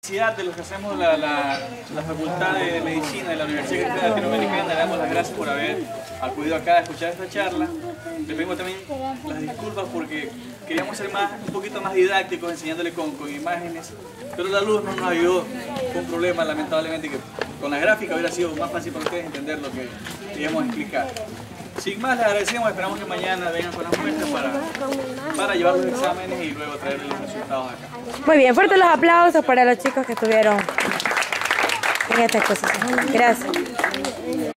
De los que hacemos la Facultad de Medicina de la Universidad Cristiana Latinoamericana, le damos las gracias por haber acudido acá a escuchar esta charla. Le pedimos también las disculpas porque queríamos ser un poquito más didácticos, enseñándole con imágenes, pero la luz no nos ayudó. Fue un problema, lamentablemente, que con la gráfica hubiera sido más fácil para ustedes entender lo que queríamos explicar. Sin más, les agradecemos, esperamos que mañana vengan con las muestras para llevar los exámenes y luego traerles los resultados acá. Muy bien, fuertes los aplausos para los chicos que estuvieron en esta exposición. Gracias.